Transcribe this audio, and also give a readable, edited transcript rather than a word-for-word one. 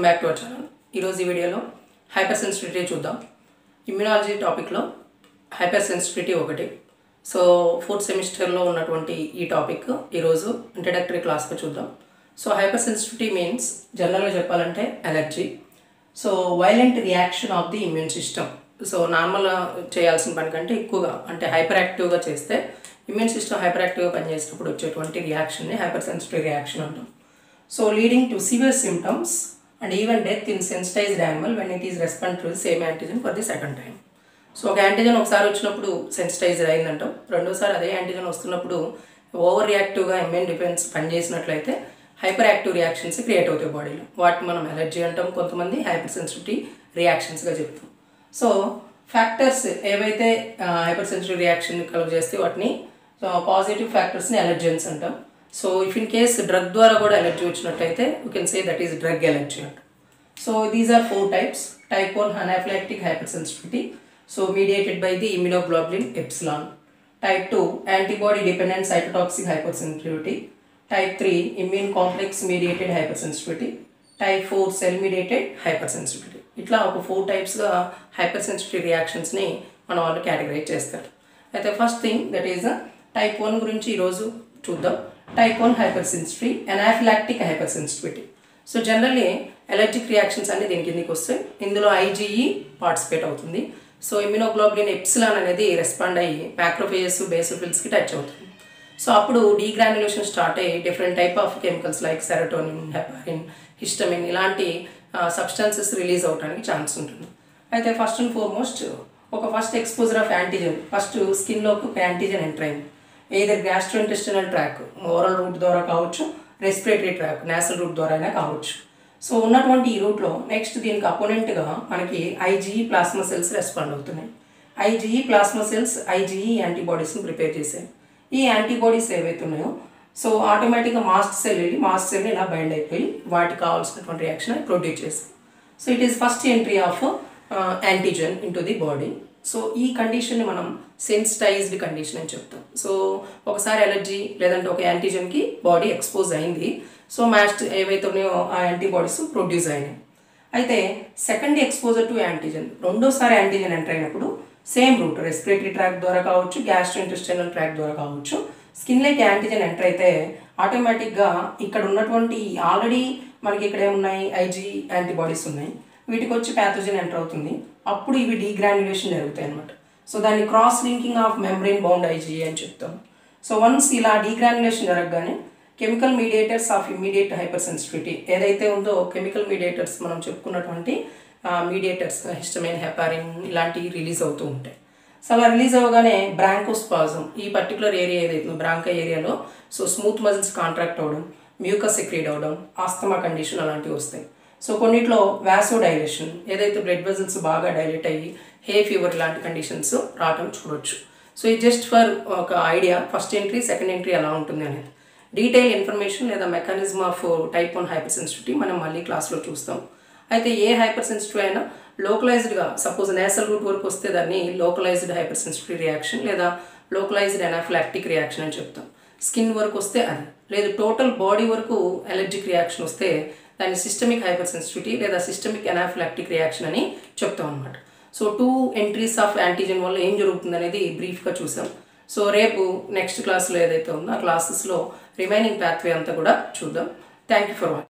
Welcome back to our channel. ఈరోజు ఈ వీడియోలో హైపర్ సెన్సిటివిటీ చూద్దాం. ఇమ్యునాలజీ టాపిక్లో హైపర్ సెన్సిటివిటీ ఒకటి. సో ఫోర్త్ సెమిస్టర్లో ఉన్నటువంటి ఈ టాపిక్ ఈరోజు ఇంట్రడక్టరీ క్లాస్గా చూద్దాం. సో హైపర్ సెన్సిటివిటీ మీన్స్ జనరల్గా చెప్పాలంటే allergy. So violent reaction of the immune system. So normal చేయాల్సిన పని కంటే ఎక్కువగా అంటే హైపర్ యాక్టివ్గా చేస్తే ఇమ్యూన్ సిస్టమ్ హైపర్ యాక్టివ్గా పనిచేసినప్పుడు వచ్చేటువంటి రియాక్షన్ని హైపర్ సెన్సిటివ్ రియాక్షన్ అంటాం. So leading to severe symptoms and even death in sensitized animal when it is respond to the same antigen for the second time. So ఒక antigen ఒకసారి వచ్చినప్పుడు sensitized అయిందంటాం, రెండోసారి అదే యాంటీజన్ వస్తున్నప్పుడు ఓవర్ రియాక్టివ్గా immune defence పనిచేసినట్లయితే హైపర్ యాక్టివ్ రియాక్షన్స్ క్రియేట్ అవుతాయి బాడీలో. వాటిని మనం ఎలర్జీ అంటాం, కొంతమంది హైపర్ సెన్సిటివిటీ రియాక్షన్స్గా చెప్తాం. సో ఫ్యాక్టర్స్ ఏవైతే హైపర్ సెన్సిటివ్ రియాక్షన్ కలుగు చేస్తే వాటిని పాజిటివ్ ఫ్యాక్టర్స్ని ఎలర్జెన్స్ అంటాం. So if in case drug ద్వారా కూడా ఎలర్జీ వచ్చినట్టయితే you can say that is drug allergy అంట. So these are 4 types. Type 1 anaphylactic hypersensitivity, so mediated by the immunoglobulin epsilon. Type 2 antibody dependent cytotoxic hypersensitivity. Type 3 immune complex mediated hypersensitivity. Type 4 cell mediated hypersensitivity. ఇట్లా ఒక 4 typesగా hyper sensitive రియాక్షన్స్ని మన వాళ్ళు categorize చేస్తారు. అయితే first thing that is type 1 గురించి ఈరోజు చూద్దాం. Type 1 hypersensitivity, anaphylactic hypersensitivity. సో జనరల్లీ ఎలర్జిక్ రియాక్షన్స్ అన్ని దీని కిందకి వస్తాయి. ఇందులో IgE పార్టిసిపేట్ అవుతుంది. సో ఇమ్యునోగ్లోబులిన్ ఎప్సిలాన్ అనేది రెస్పాండ్ అయ్యి మ్యాక్రోఫేజెస్ బేసోఫిల్స్కి టచ్ అవుతుంది. సో అప్పుడు డీగ్రాన్యులేషన్ స్టార్ట్ అయ్యి different type of chemicals like serotonin, heparin, histamine ఇలాంటి సబ్స్టెన్సెస్ రిలీజ్ అవడానికి ఛాన్స్ ఉంటుంది. అయితే ఫస్ట్ అండ్ ఫార్మోస్ట్ ఒక first exposure of antigen, first స్కిన్లోకి ఒక యాంటీజన్ ఎంటర్ అయింది. Either gastrointestinal tract oral route ద్వారా కావచ్చు, రెస్పిరేటరీ ట్రాక్ నేసల్ రూట్ ద్వారా అయినా కావచ్చు. సో ఉన్నటువంటి ఈ రూట్లో నెక్స్ట్ దీనికి అపోనెంట్గా మనకి IgE ప్లాస్మా సెల్స్ రెస్పాండ్ అవుతున్నాయి. IgE ప్లాస్మా సెల్స్ IgE యాంటీబాడీస్ని ప్రిపేర్ చేశాయి. ఈ యాంటీబాడీస్ ఏవైతే ఉన్నాయో సో ఆటోమేటిక్గా మాస్ట్ సెల్ని ఇలా బైండ్ అయిపోయి వాటికి కావాల్సినటువంటి రియాక్షన్ ప్రొడ్యూస్ చేస్తాయి. So it is first entry of antigen into the body. So ఈ కండిషన్ని మనం సెన్సిటైజ్డ్ కండిషన్ అని చెప్తాం. సో ఒకసారి ఎలర్జీ లేదంటే ఒక యాంటీజన్కి బాడీ ఎక్స్పోజ్ అయింది. సో మ్యాస్ట్ ఏవైతే ఉన్నాయో ఆ యాంటీబాడీస్ ప్రొడ్యూస్ అయినాయి. అయితే సెకండ్ ఎక్స్పోజర్ టు యాంటీజన్, రెండోసారి యాంటీజన్ ఎంటర్ అయినప్పుడు సేమ్ రూట్ రెస్పిరేటరీ ట్రాక్ ద్వారా కావచ్చు, గ్యాస్ట్రోఇంటెస్టినల్ ట్రాక్ ద్వారా కావచ్చు, స్కిన్లోకి యాంటీజన్ ఎంటర్ అయితే ఆటోమేటిక్గా ఇక్కడ ఉన్నటువంటి ఆల్రెడీ మనకి ఇక్కడ ఏమున్నాయి IgE యాంటీబాడీస్ ఉన్నాయి, వీటికి వచ్చి ప్యాథోజన్ ఎంటర్ అవుతుంది. అప్పుడు ఇవి డీగ్రాన్యులేషన్ జరుగుతాయి అన్నమాట. సో దాన్ని cross linking of membrane bound IgE అని చెప్తాం. సో వన్స్ ఇలా డీగ్రాన్యులేషన్ జరగగానే chemical mediators of immediate hyper sensitivity ఏదైతే ఉందో కెమికల్ మీడియేటర్స్ మనం చెప్పుకున్నటువంటి మీడియేటర్స్ హిస్టమైన్, హెపారిన్ ఇలాంటివి రిలీజ్ అవుతూ ఉంటాయి. సో అలా రిలీజ్ అవ్వగానే బ్రాంకోస్పాజం ఈ పర్టికులర్ ఏరియా ఏదైతే బ్రాంకా ఏరియాలో సో స్మూత్ మజిల్స్ కాంట్రాక్ట్ అవ్వడం, మ్యూకస్ సెక్రీట్ అవ్వడం, ఆస్తమా కండిషన్ అలాంటివి వస్తాయి. సో కొన్నిట్లో వ్యాసో డైలేషన్ ఏదైతే బ్లడ్ వెజల్స్ బాగా డైలేట్ అయ్యి హే ఫీవర్ ఇలాంటి కండిషన్స్ రావడం చూడొచ్చు. సో ఇది జస్ట్ ఫర్ ఒక idea, first entry second entry ఎలా ఉంటుంది అనేది. డీటెయిల్ ఇన్ఫర్మేషన్ లేదా mechanism of type 1 hyper sensitivity మనం మళ్ళీ క్లాస్లో చూస్తాం. అయితే ఏ హైపర్ సెన్సిటివ్ అయినా లోకలైజ్డ్గా సపోజ్ నేసల్ రూట్ వరకు వస్తే దాన్ని లోకలైజ్డ్ హైపర్ సెన్సిటివ్ రియాక్షన్ లేదా లోకలైజ్డ్ అనాఫిలాక్టిక్ రియాక్షన్ అని చెప్తాం. స్కిన్ వరకు వస్తే అది, లేదు టోటల్ బాడీ వరకు ఎలర్జిక్ రియాక్షన్ వస్తే దాన్ని సిస్టమిక్ హైపర్ సెన్సిటివిటీ లేదా సిస్టమిక్ అనాఫిలాక్టిక్ రియాక్షన్ అని చెప్తాం అనమాట. సో 2 ఎంట్రీస్ ఆఫ్ యాంటీజన్ వల్ల ఏం జరుగుతుంది అనేది బ్రీఫ్గా చూసాం. సో రేపు నెక్స్ట్ క్లాస్లో ఏదైతే ఉందో ఆ క్లాసెస్లో రిమైనింగ్ పాత్వే అంతా కూడా చూద్దాం. Thank you for watching.